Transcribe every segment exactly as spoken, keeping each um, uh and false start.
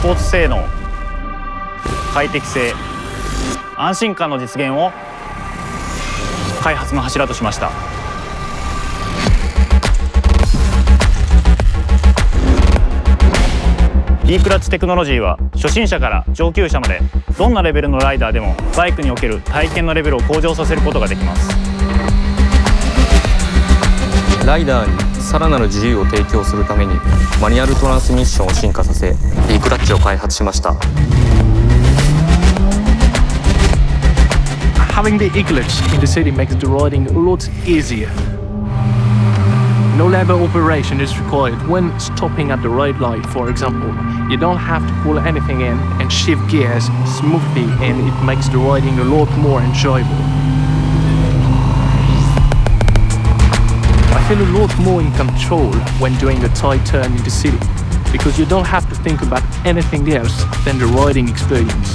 スポーツ性能、快適性、安心感の実現を開発の柱としました。E-Clutchテクノロジーは初心者から上級者までどんなレベルのライダーでもバイクにおける体験のレベルを向上させることができます。 ライダーにさらなる自由を提供するためにマニュアルトランスミッションを進化させ E-Clutchを開発しました。 Having the E-Clutch in the city makes the riding a lot easier. No lever operation is required when stopping at the red light, for example. You don't have to pull anything in and shift gears smoothly, and it makes the riding a lot more enjoyable. I feel a lot more in control when doing a tight turn in the city, because you don't have to think about anything else than the riding experience.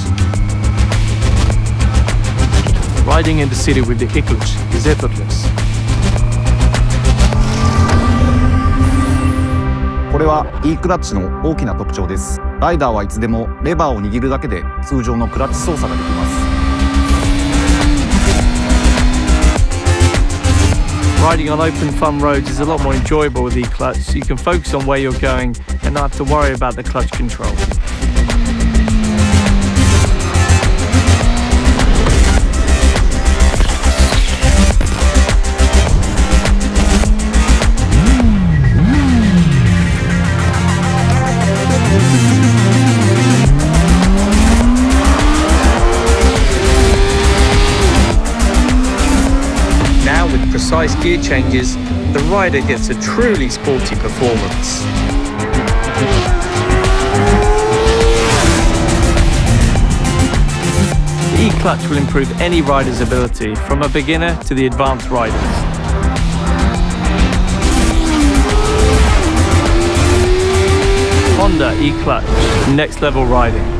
Riding in the city with the E-Clutch is effortless. これは E-Clutch の大きな特徴です。ライダーはいつでもレバーを握るだけで通常のクラッチ操作ができます。 Riding on open fun roads is a lot more enjoyable with E-Clutch, so you can focus on where you're going and not have to worry about the clutch control. Precise gear changes, the rider gets a truly sporty performance. The E-Clutch will improve any rider's ability, from a beginner to the advanced riders. Honda E-Clutch, next level riding.